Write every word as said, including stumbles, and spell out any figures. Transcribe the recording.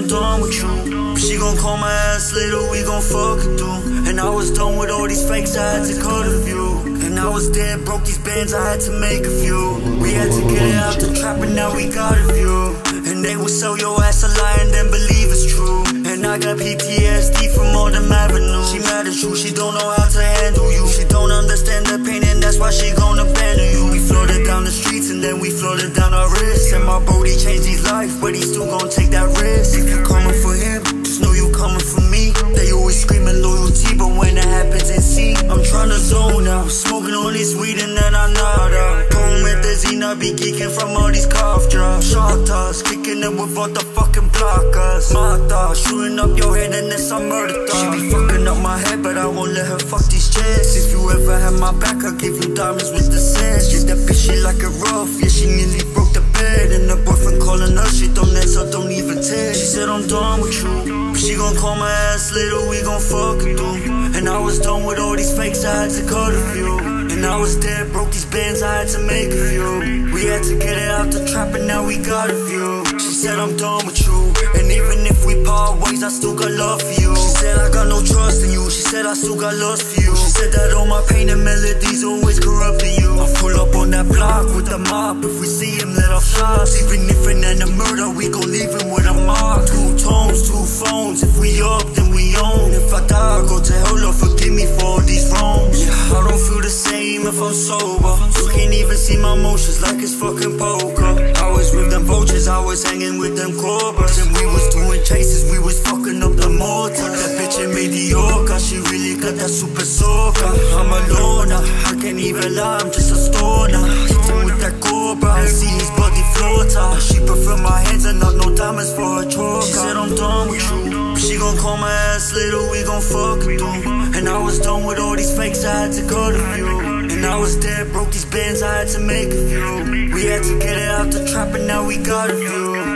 I'm done with you. She gon' call my ass later, we gon' fuck it through. And I was done with all these fakes, I had to cut a few. And I was dead, broke these bands, I had to make a few. We had to get it out the trap and now we got a few. And they will sell your ass a lie and then believe it's true. And I got P T S D from all them avenues. She mad at you, she don't know how to handle you. She don't understand the pain and that's why she gon' abandon you. We floated down the streets and then we floated down our wrists. And my brody changed his life, but he still gon' take that risk. If you coming for him, just know you coming for me. They always screaming loyalty, but when it happens in C, I'm tryna zone out, smoking all this weed and then I nod out. Promethazine, I be geeking from all these cough drops. Shot us, kicking it with all the fucking blockers. My thoughts, shooting up your head and then some murder thoughts. She be fucking up my head, but I won't let her fuck these checks. If you ever have my back, I'll give you diamonds with the sense. Yeah, that bitch, she like a rough, yeah, she nearly broke the bed. And her boyfriend calling her, she don't answer, don't even text. She said I'm done with you, but she gon' call my ass later, we gon' fuck it through. And I was done with all these fakes, I had to cut a few. And I was dead, broke these bands, I had to make a few. We had to get it out the trap and now we got a few. She said I'm done with you, and even if we part ways, I still got love for you. She said I got no trust in you, she said I still got lust for you. She said that all my pain and melodies always corrupting you. I pull up on that block with the mop, if we see him let off shots. Even if it ain't a murder, we gon' leave him with a mark. Two tones, two phones, if we up then we own. If I die, I go to hell, Lord forgive me for all these wrongs. Yeah, I don't feel the same if I'm sober. You can't even see my emotions like it's fucking poker. I was with them vultures, I was hanging with them cobras. And we was doing chases, we was fucking up the motor. That bitch ain't mediocre, she really got that super soaker. I'm a loner, I can't even lie, I'm just a stoner. Hit him with that cobra, I see his body floater. She prefer my hands and not no diamonds for a choker. She said I'm done with you, she gon' call my ass later, we gon' fuck it through. And I was done with all these fakes, I had to cut a few. And I was dead, broke these bands, I had to make a few. We had to get it out the trap and now we got a few.